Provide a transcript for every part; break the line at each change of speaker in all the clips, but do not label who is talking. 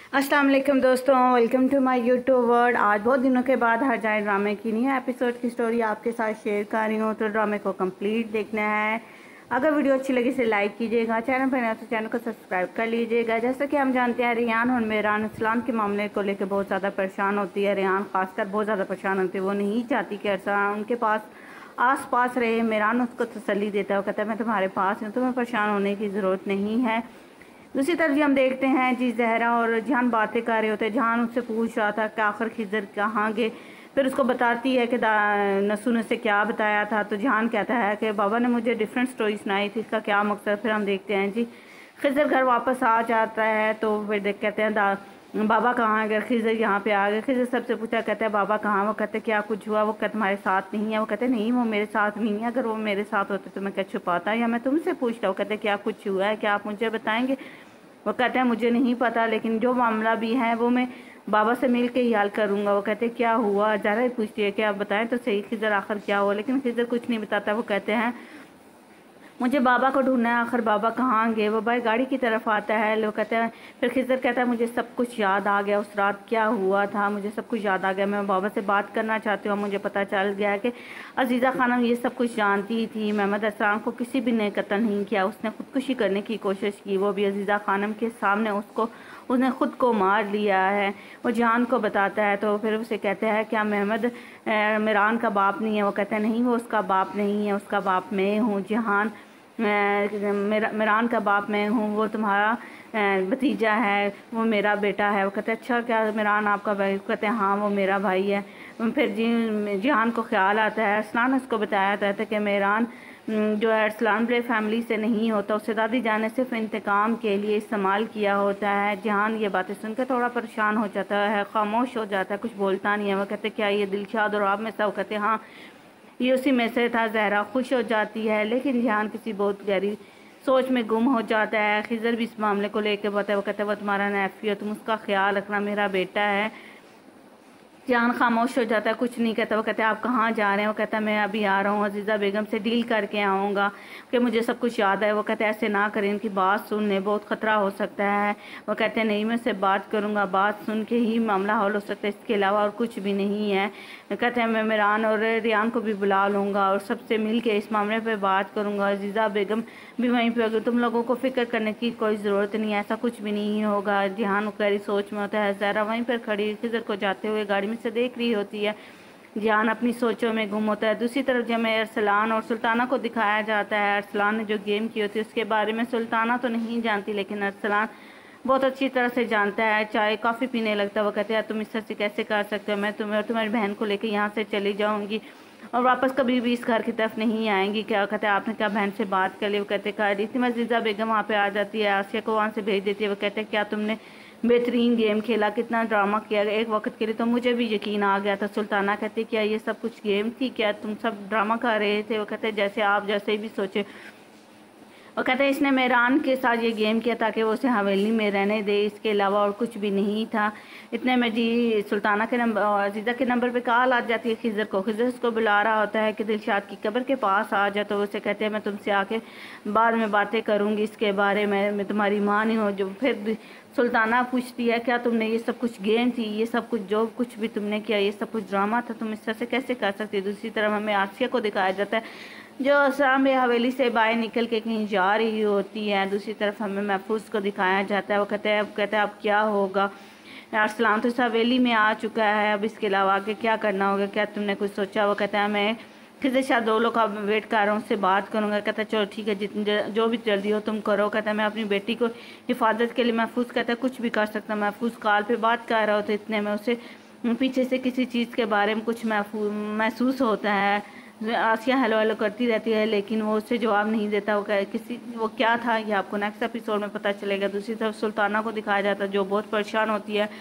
अस्सलाम वालेकुम दोस्तों, welcome to my YouTube world. आज बहुत दिनों के बाद हर जाए ड्रामे की न्यू एपिसोड की स्टोरी आपके साथ शेयर कर रही हूँ। तो ड्रामे को कंप्लीट देखना है। अगर वीडियो अच्छी लगी इसे लाइक कीजिएगा, चैनल पर नया तो चैनल को सब्सक्राइब कर लीजिएगा। जैसा कि हम जानते हैं, रेहान और मेहरान अरसलान के मामले को लेकर बहुत ज़्यादा परेशान होती है। रेहान खासकर बहुत ज़्यादा परेशान होती है। वो नहीं चाहती कि अरसलान उनके पास आस पास रहे। मेहरान उसको तसल्ली देता है, वो कहता है मैं तुम्हारे पास हूँ, तुम्हें परेशान होने की ज़रूरत नहीं है। दूसरी तरफ जी हम देखते हैं जी जहरा और जहान बातें कर रहे होते हैं। जहान उससे पूछ रहा था कि आखिर खिज़र कहाँ गए। फिर उसको बताती है कि नसू ने से क्या बताया था। तो जहान कहता है कि बाबा ने मुझे डिफरेंट स्टोरी सुनाई थी, इसका क्या मकसद। फिर हम देखते हैं जी खिज़र घर वापस आ जाता है। तो फिर कहते हैं बाबा कहाँ है। अगर खिज़र यहाँ पे आ गए। खिज़र सबसे पूछा, कहता है बाबा कहाँ। वो कहते क्या कुछ हुआ। वो कहते तुम्हारे साथ नहीं है। वो कहते नहीं वो मेरे साथ नहीं है, अगर वो मेरे साथ होते तो मैं क्या छुपाता या मैं तुमसे पूछता। वो कहते क्या कुछ हुआ है, क्या आप मुझे बताएंगे। वो कहते हैं मुझे नहीं पता, लेकिन जो मामला भी है वो मैं बाबा से मिल के ही हल करूँगा। वो कहते हैं क्या हुआ। ज़रा ही पूछती है कि आप बताएं तो सही खिज़र आखिर क्या हुआ। लेकिन खिज़र कुछ नहीं बताता। वो कहते हैं मुझे बाबा को ढूंढना है, आखिर बाबा कहाँ गए। वो भाई गाड़ी की तरफ आता है। लोग कहते हैं, फिर खिज़र कहता है मुझे सब कुछ याद आ गया, उस रात क्या हुआ था मुझे सब कुछ याद आ गया। मैं बाबा से बात करना चाहती हूँ। मुझे पता चल गया कि अजीज़ा खानम ये सब कुछ जानती थी। मोहम्मद अरसलान को किसी भी ने कत्ल नहीं किया, उसने खुदकुशी करने की कोशिश की, वो भी अजीज़ा खानम के सामने उसने ख़ुद को मार लिया है। वो जहान को बताता है। तो फिर उसे कहते हैं क्या मोहम्मद मेहरान का बाप नहीं है। वो कहते हैं नहीं वो उसका बाप नहीं है, उसका बाप मैं हूँ। जहान मेहरान का बाप मैं हूँ, वो तुम्हारा भतीजा है, वो मेरा बेटा है। वो कहते हैं अच्छा क्या मेहरान आपका भाई। कहते हैं हाँ वो मेरा भाई है। फिर जिहान को ख्याल आता है। अरसलान ने उसको बताया था कि मेहरान जो है अरसलान ब्ले फैमिली से नहीं होता, उसे दादी जान ने सिर्फ इंतकाम के लिए इस्तेमाल किया होता है। जहान ये बातें सुनकर थोड़ा परेशान हो जाता है, खामोश हो जाता है, कुछ बोलता नहीं है। वो कहते क्या ये दिलशाद और आप में सब। कहते हाँ ये उसी में से था। जहरा खुश हो जाती है, लेकिन ध्यान किसी बहुत गहरी सोच में गुम हो जाता है। खिज़र भी इस मामले को लेकर बताता है। वो कहता है वो तुम्हारा नेफ्यू है, तुम उसका ख्याल रखना, मेरा बेटा है। जान खामोश हो जाता है, कुछ नहीं कहता। वो कहता है आप कहाँ जा रहे हैं। वो कहता है मैं अभी आ रहा हूँ, अजीज़ा बेगम से डील करके आऊँगा कि मुझे सब कुछ याद है। वो कहते हैं ऐसे ना करें, इनकी बात सुनने बहुत ख़तरा हो सकता है। वो कहते हैं नहीं मैं उससे बात करूँगा, बात सुन के ही मामला हल हो सकता है, इसके अलावा और कुछ भी नहीं है। कहते हैं मैं मेहरान और रियान को भी बुला लूँगा और सबसे मिल के इस मामले पर बात करूँगा। अजीज़ा बेगम भी वहीं पर होगी, तुम लोगों को फ़िक्र करने की कोई ज़रूरत नहीं है, ऐसा कुछ भी नहीं होगा। जहान गहरी सोच में होता है। ज़हरा वहीं पर खड़ी खिज़र को जाते हुए गाड़ी से देख रही होती है। जान अपनी सोचों में गुम होता है। दूसरी तरफ जब अरसलान और सुल्ताना को दिखाया जाता है। अरसलान ने जो गेम की होती है उसके बारे में सुल्ताना तो नहीं जानती, लेकिन अरसलान बहुत अच्छी तरह से जानता है। चाय कॉफ़ी पीने लगता है। वो कहते हैं तुम इस तरह से कैसे कर सकते हो, मैं तुम्हें और तुम्हारी बहन को लेकर यहाँ से चली जाऊँगी और वापस कभी भी इस घर की तरफ नहीं आएंगी। क्या कहते हैं आपने क्या बहन से बात कर ली। वो कहते कर ली थी। अजीज़ा बेगम वहाँ पे आ जाती है, आसिया को वहाँ से भेज देती है। वो कहते हैं क्या तुमने बेहतरीन गेम खेला, कितना ड्रामा किया। एक वक्त के लिए तो मुझे भी यकीन आ गया था। सुल्ताना कहती क्या ये सब कुछ गेम थी, क्या तुम सब ड्रामा कर रहे थे। वो कहते जैसे आप जैसे भी सोचे। और कहते हैं इसने मेहरान के साथ ये गेम किया ताकि वो उसे हवेली में रहने दे, इसके अलावा और कुछ भी नहीं था। इतने में जी सुल्ताना के नंबर और अजीज़ा के नंबर पे कॉल आ जाती है खिज़र को। खिज़र उसको बुला रहा होता है कि दिलशाद की कब्र के पास आ जाए। तो उसे कहते हैं मैं तुमसे आके बाद में बातें करूँगी इसके बारे में, मैं तुम्हारी माँ नहीं हूँ। जो फिर सुल्ताना पूछती है क्या तुमने ये सब कुछ गेम थी, ये सब कुछ जो कुछ भी तुमने किया ये सब कुछ ड्रामा था, तुम इस तरह से कैसे कर सकती। दूसरी तरफ हमें आसिया को दिखाया जाता है जो असम हवेली से बाहर निकल के कहीं जा रही होती है। दूसरी तरफ हमें महफूज को दिखाया जाता है। वो कहते हैं अब क्या होगा। अरसलान तो इस हवेली में आ चुका है, अब इसके अलावा आगे क्या करना होगा, क्या तुमने कुछ सोचा। वो कहता है मैं किसी शायद दो लोग का वेट कर रहा हूँ, उससे बात करूँगा। कहता है चलो ठीक है, जितनी जो भी जल्दी हो तुम करो। कहता है मैं अपनी बेटी को हिफाजत के लिए महफूज कहता है कुछ भी कर सकता। महफूज कॉल पे बात कर रहा होता है, इतने में उसे पीछे से किसी चीज़ के बारे में कुछ महसूस होता है। आसिया हेलो हेलो करती रहती है, लेकिन वो उससे जवाब नहीं देता। वो क्या था ये आपको नेक्स्ट एपिसोड में पता चलेगा। दूसरी तरफ सुल्ताना को दिखाया जाता है जो बहुत परेशान होती है।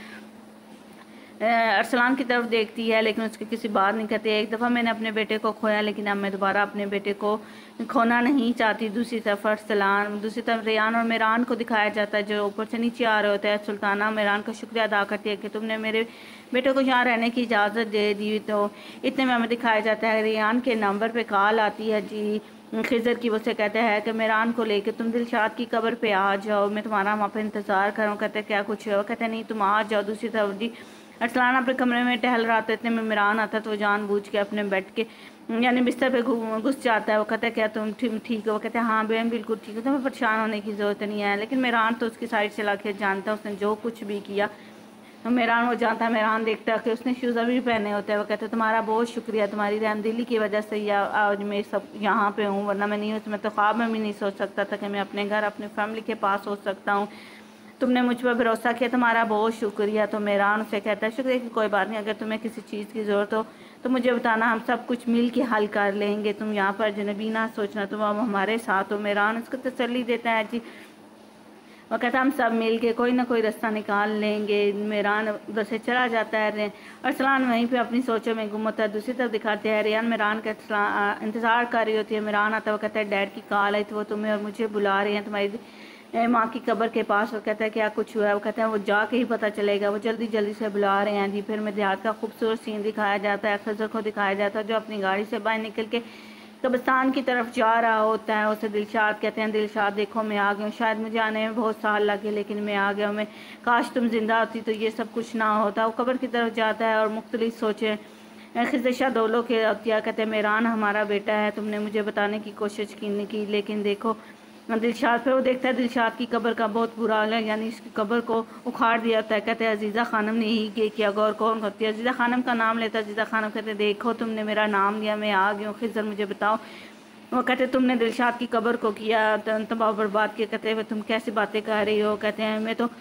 अरसलान की तरफ देखती है, लेकिन उसकी किसी बात नहीं करती। एक दफ़ा मैंने अपने बेटे को खोया, लेकिन अब मैं दोबारा अपने बेटे को खोना नहीं चाहती। दूसरी तरफ रेहान और मेहरान को दिखाया जाता है जो ऊपर से नीचे आ रहे होते हैं। सुल्ताना मेहरान का शुक्रिया अदा करती है कि तुमने मेरे बेटे को यहाँ रहने की इजाज़त दे दी। तो इतने में हमें दिखाया जाता है रेहान के नंबर पे कॉल आती है जी خضر کی وہ سے کہتے ہیں کہ میران کو لے کے تم دلشاد کی قبر پہ آ جاؤ، میں تمہارا وہاں پہ انتظار کروں۔ کہتے ہیں کیا کچھ ہے؟ وہ کہتے ہیں نہیں تم آ جاؤ۔ دوسری طرف جی ارسلان اپنے کمرے میں ٹہل رہا تھا، اتنے میں میران آتا تو وہ جان بوجھ کے اپنے بیڈ کے یعنی بستر پہ گھس جاتا ہے۔ وہ کہتا ہے کیا تم ٹھیک ہو؟ وہ کہتے ہیں ہاں بہن بالکل ٹھیک ہو، تمہیں پریشان ہونے کی ضرورت نہیں ہے۔ لیکن میران تو اس کی سائڈ سے لا کے جانتا ہے اس نے جو کچھ بھی کیا، میران وہ جانتا ہے، میران دیکھتا ہے کہ اس نے شوز ابھی پہنے ہوتے ہیں۔ وہ کہتے ہیں تمہارا بہت شکریہ، تمہاری رحم دلی کی وجہ سے آج میں سب یہاں پہ ہوں، ورنہ میں نہیں ہوں، میں تو خواب میں بھی نہیں سوچ سکتا تھا کہ میں اپنے گھر اپنی فیملی کے پاس ہو سکتا ہوں۔ تم نے مجھ پر بھروسہ کیا، تمہارا بہت شکریہ۔ تو میران اسے کہتا ہے شکریہ کہ کوئی بات نہیں، اگر تمہیں کسی چیز کی ضرورت ہو تو مجھے بتانا، ہم سب کچھ مل کے حل کر لیں گے، تم یہاں پر جنبی نہ سوچنا، تم اب ہمارے ساتھ ہو۔ میران اس کو تسلی دیتا ہے جی، وہ کہتا ہے ہم سب مل کے کوئی نہ کوئی راستہ نکال لیں گے۔ میران ادھر سے چلا جاتا ہے، ارسلان وہیں پہ اپنی سوچوں میں گم ہوتا ہے۔ دوسری طرف دکھاتے ہیں ریان میران کا انتظار کر رہی ہوتی ہے۔ میران آتا ہے، وہ کہتا ہے ڈیڈ کی کال آئی تھی، وہ تمہیں اور مجھے بلا رہے ہیں تمہاری ماں کی قبر کے پاس۔ وہ کہتا ہے کیا کچھ ہوا ہے؟ وہ کہتا ہے وہ جا کے ہی پتہ چلے گا، وہ جلدی جلدی سے بلا رہے ہیں جی۔ پھر میں دیہات کا خوبصورت سین دکھایا جاتا ہے، خضر کو دکھایا جاتا ہے جو اپنی گاڑی سے باہر نکل کے قبرستان کی طرف جا رہا ہوتا ہے۔ اسے دلشاد کہتے ہیں دلشاد دیکھو میں آ گیا ہوں، شاید مجھے آنے میں بہت سال لگے لیکن میں آ گیا ہوں، میں کاش تم زندہ ہوتی تو یہ سب کچھ نہ ہوتا۔ وہ قبر کی طرف جاتا ہے اور مختلف سوچیں خزشہ دولوں کے عطیہ کہتے ہیں میران ہمارا بیٹا ہے، تم نے مجھے بتانے کی کوشش کی لیکن دیکھو دلشاد۔ پھر وہ دیکھتا ہے دلشاد کی قبر کا بہت برا حال ہے، یعنی اس کی قبر کو اکھاڑ دیا ہوتا ہے۔ کہتے ہیں عزیزہ خانم نے ہی کیا غور کون ہوتی ہے؟ عزیزہ خانم کا نام لیتا ہے، عزیزہ خانم کہتے ہیں دیکھو تم نے میرا نام لیا، میں آ گئی ہوں، خضر مجھے بتاؤ۔ وہ کہتے ہیں تم نے دلشاد کی قبر کو کیا تباہ برباد کیا۔ کہتے ہیں تم کیسی باتیں کہہ رہی ہو؟ کہتے ہیں میں تو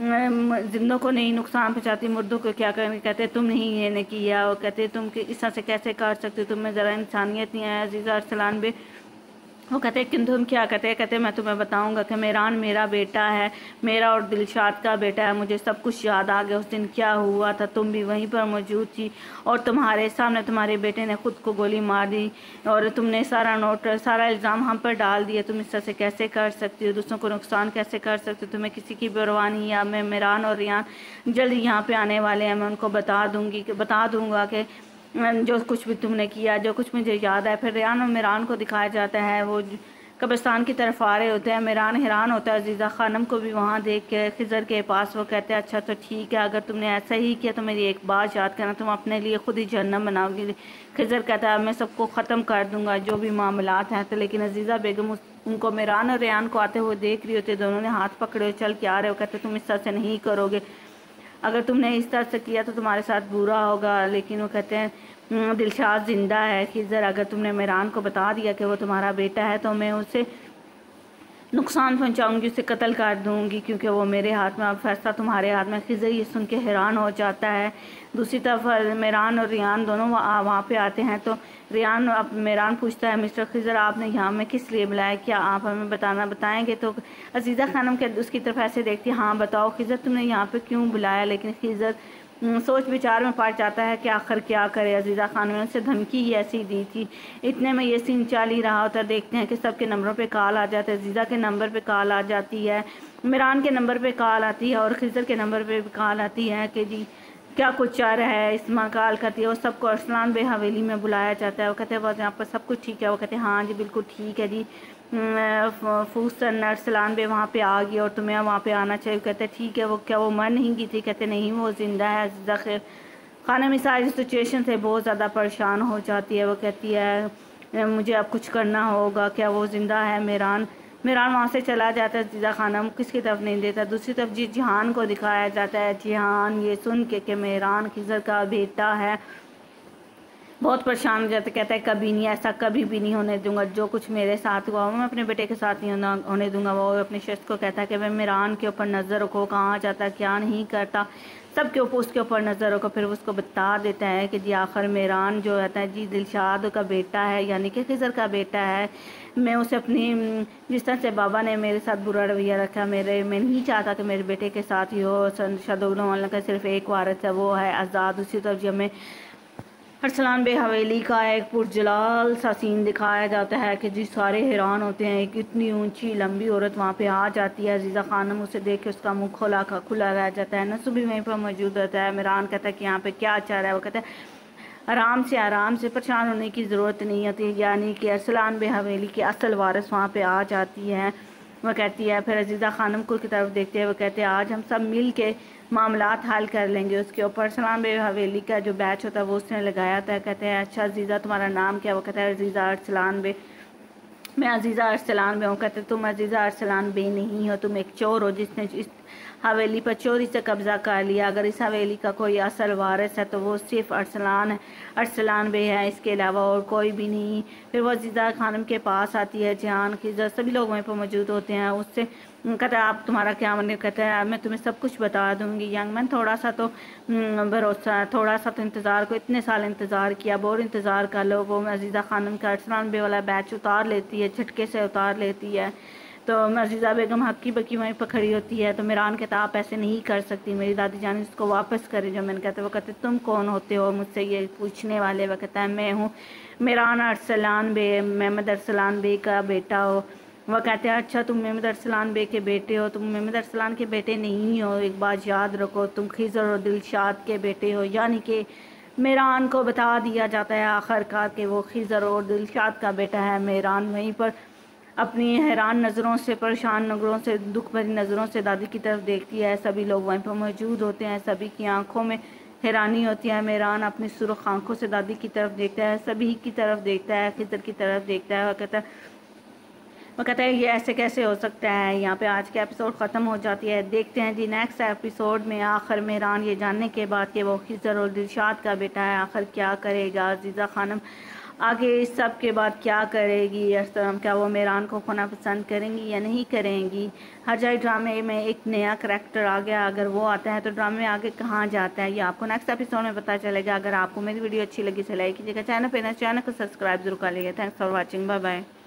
زندوں کو نہیں نقصان پہنچاتی، مردوں کو کیا کریں؟ کہتے ہیں تم نہیں یہ نے کیا۔ وہ کہتے ہیں تم اس طرح سے کیسے کر سکتے ہو، تم میں ذرا انسانیت نہیں ہے عزیزہ ارسلان بے۔ وہ کہتے ہیں کہ تم کیا کہتے ہیں میں تمہیں بتاؤں گا کہ میران میرا بیٹا ہے، میرا اور دلشاد کا بیٹا ہے، مجھے سب کچھ یاد آ گیا، اس دن کیا ہوا تھا، تم بھی وہیں پر موجود تھی اور تمہارے سامنے تمہارے بیٹے نے خود کو گولی مار دی اور تم نے سارا الزام ہم پر ڈال دیا۔ تم اس طرح سے کیسے کر سکتی ہو، دوسروں کو نقصان کیسے کر سکتی ہو، تمہیں کسی کی پرواہ نہیں ہے۔ میں میران اور ریان جلد یہاں پہ آنے والے ہیں، میں ان کو بتا دوں گا کہ جو کچھ بھی تم نے کیا، جو کچھ مجھے یاد ہے۔ پھر ریان اور میران کو دکھایا جاتا ہے، وہ قبرستان کی طرف آ رہے ہوتے ہیں۔ میران حیران ہوتا ہے عزیزہ خانم کو بھی وہاں دیکھ کے خضر کے پاس۔ وہ کہتے ہیں اچھا تو ٹھیک ہے، اگر تم نے ایسا ہی کیا تو میری ایک بات یاد کرنا، تم اپنے لیے خود ہی جہنم بناؤ گی۔ خضر کہتا ہے میں سب کو ختم کر دوں گا جو بھی معاملات ہیں تو، لیکن عزیزہ بیگم ان کو میران اور ریان کو آتے ہوئے دیکھ رہی ہوتے، دونوں نے ہاتھ پکڑے چل کے آ رہے ہو۔ کہتے تم اس طرح سے نہیں کرو گے، اگر تم نے اس طرح سے کیا تو تمہارے ساتھ برا ہوگا۔ لیکن وہ کہتے ہیں دلشاد زندہ ہے خضر، اگر تم نے میران کو بتا دیا کہ وہ تمہارا بیٹا ہے تو میں اسے نقصان پہنچاؤں گی، اسے قتل کر دوں گی کیونکہ وہ میرے ہاتھ میں، اب فیصلہ تمہارے ہاتھ میں۔ خضر یہ سن کے حیران ہو جاتا ہے۔ دوسری طرف میران اور ریان دونوں وہاں پہ آتے ہیں تو میران پوچھتا ہے مسٹر خضر آپ نے یہاں میں کس لیے بلایا، کیا آپ ہمیں بتائیں گے؟ تو عزیزہ خانم کے اس کی طرف ایسے دیکھتی ہاں بتاؤ خضر تم نے یہاں پہ کیوں بلایا؟ لیکن خضر سوچ بچار میں پڑ جاتا ہے کہ آخر کیا کرے، عزیزہ خانم نے اسے دھمکی ہی ایسی دی تھی۔ اتنے میں یہ سین چل ہی رہا ہوتا ہے، دیکھتے ہیں کہ سب کے نمبروں پہ کال آ جاتا ہے۔ عزیزہ کے نمبر پہ کال آ جاتی ہے، میران کے نمبر پہ کال آتی ہے اور خضر کے نمبر پہ کال آتی ہے کہ جی کیا کچھ چل رہا ہے۔ اسما کال کرتی ہے اور سب کو ارسلان بے حویلی میں بلایا جاتا ہے۔ وہ کہتے ہیں بس یہاں پر سب کچھ ٹھیک ہے؟ وہ کہتے ہیں ہاں جی بالکل ٹھیک ہے جی، فوسن ارسلان بے وہاں پہ آ گئی اور تمہیں وہاں پہ آنا چاہیے۔ کہتے ہیں ٹھیک ہے، وہ کیا وہ مر نہیں گئی تھی؟ کہتے نہیں وہ زندہ ہے۔ عزیزہ خانم اس ساری سچویشن سے بہت زیادہ پریشان ہو جاتی ہے۔ وہ کہتی ہے مجھے اب کچھ کرنا ہوگا، کیا وہ زندہ ہے؟ میران وہاں سے چلا جاتا ہے، عزیزہ خانم کس کی طرف نہیں دیتا۔ دوسری طرف جی جہان کو دکھایا جاتا ہے۔ جہان یہ سن کے کہ میران خضر کا بیٹا ہے بہت پریشان ہو جاتا ہے، کہتا ہے کبھی نہیں، ایسا کبھی بھی نہیں ہونے دوں گا، جو کچھ میرے ساتھ ہوا وہ میں اپنے بیٹے کے ساتھ نہیں ہونے دوں گا۔ وہ اپنے شخص کو کہتا ہے کہ میران کے اوپر نظر رکھو، کہاں جاتا ہے کیا نہیں کرتا، سب کے اوپر اس کے اوپر نظر رکھو۔ پھر اس کو بتا دیتا ہے کہ جی آخر میران جو رہتا ہے جی دلشاد کا بیٹا ہے، یعنی کہ خضر کا بیٹا ہے۔ میں اسے اپنی جس طرح سے بابا نے میرے ساتھ برا رویہ رکھا، میں نہیں چاہتا کہ میرے بیٹے کے ساتھ ہی ہو۔ شادولہ کا صرف ایک وارث ہے، وہ ہے آزاد۔ اسی طرف جب میں ارسلان بے حویلی کا ایک پرجلال سا سین دکھایا جاتا ہے کہ جی سارے حیران ہوتے ہیں، ایک اتنی اونچی لمبی عورت وہاں پہ آ جاتی ہے۔ عزیزہ خانم اسے دیکھ کے اس کا منہ کھلا رہ جاتا ہے۔ نصب بھی وہیں پر موجود ہوتا ہے۔ میران کہتا ہے کہ یہاں پہ کیا چل رہا ہے؟ وہ کہتا ہے آرام سے پریشان ہونے کی ضرورت نہیں ہوتی، یعنی کہ ارسلان بے حویلی کی اصل وارث وہاں پہ آ جاتی ہے۔ وہ کہتی ہے، پھر عزیزہ خانم کو کی طرف دیکھتے ہیں، وہ کہتے ہیں آج ہم سب مل کے معاملات حل کر لیں گے۔ اس کے اوپر ارسلان بے حویلی کا جو بیچ ہوتا ہے وہ اس نے لگایا تھا۔ کہتے ہیں اچھا عزیزہ تمہارا نام کیا؟ وہ کہتا ہے عزیزہ ارسلان بے۔ میں عزیزہ ارسلان بے ہوں۔ کہتے تم عزیزہ ارسلان بے نہیں ہو، تم ایک چور ہو جس نے اس حویلی پر چوری سے قبضہ کر لیا۔ اگر اس حویلی کا کوئی اصل وارث ہے تو وہ صرف ارسلان بے ہے، اس کے علاوہ اور کوئی بھی نہیں۔ پھر وہ عزیزہ خانم کے پاس آتی ہے، جہان کی سبھی لوگ وہیں پر موجود ہوتے ہیں۔ اس سے کہتا ہے آپ تمہارا کیا مطلب؟ کہتا ہے میں تمہیں سب کچھ بتا دوں گی ینگ مین، تھوڑا سا تو بھروسہ، تھوڑا سا تو انتظار کو، اتنے سال انتظار کیا، اور انتظار کر لو۔ وہ عزیزہ خانم کا ارسلان بے والا بیچ اتار لیتی ہے، جھٹکے سے اتار لیتی ہے۔ تو عزیزہ بیگم ہکی بکی وہیں پہ کھڑی ہوتی ہے۔ تو میران کہتا آپ ایسے نہیں کر سکتی، میری دادی جان اس کو واپس کرے جو میں نے کہتا ہے۔ وہ کہتے تم کون ہوتے ہو مجھ سے یہ پوچھنے والے؟ وہ کہتا ہے میں ہوں میران ارسلان بے، محمد ارسلان بے کا بیٹا ہو۔ وہ کہتے ہیں اچھا تم محمد ارسلان بے کے بیٹے ہو؟ تم محمد ارسلان کے بیٹے نہیں ہو، ایک بات یاد رکھو، تم خضر اور دلشاد کے بیٹے ہو۔ یعنی کہ میران کو بتا دیا جاتا ہے آخر کار کہ وہ خضر اور دلشاد کا بیٹا ہے۔ میران وہیں پر اپنی حیران نظروں سے، پریشان نظروں سے، دکھ بھری نظروں سے دادی کی طرف دیکھتی ہے۔ سبھی لوگ وہیں پر موجود ہوتے ہیں، سبھی کی آنکھوں میں حیرانی ہوتی ہے۔ میران اپنی سرخ آنکھوں سے دادی کی طرف دیکھتا ہے، سبھی کی طرف دیکھتا ہے، خضر کی طرف دیکھتا ہے۔ وہ کہتا ہے یہ ایسے کیسے ہو سکتا ہے؟ یہاں پہ آج کے ایپیسوڈ ختم ہو جاتی ہے۔ دیکھتے ہیں جی نیکسٹ ایپیسوڈ میں آخر میران یہ جاننے کے بعد کہ وہ خضر اور دلشاد کا بیٹا ہے آخر کیا کرے گا؟ عزیزہ خانم آگے اس سب کے بعد کیا کرے گی؟ کیا وہ میران کو کھونا پسند کریں گی یا نہیں کریں گی؟ ہر جائے ڈرامے میں ایک نیا کریکٹر آ گیا، اگر وہ آتا ہے تو ڈرامے میں آگے کہاں جاتا ہے یہ آپ کو نیکسٹ ایپیسوڈ میں پتہ چلے گا۔ اگر آپ کو میری ویڈیو اچھی لگی تو لائک کیجیے گا، چینل کو سبسکرائب ضرور کر لیجیے گا۔ Thanks for watching, bye bye.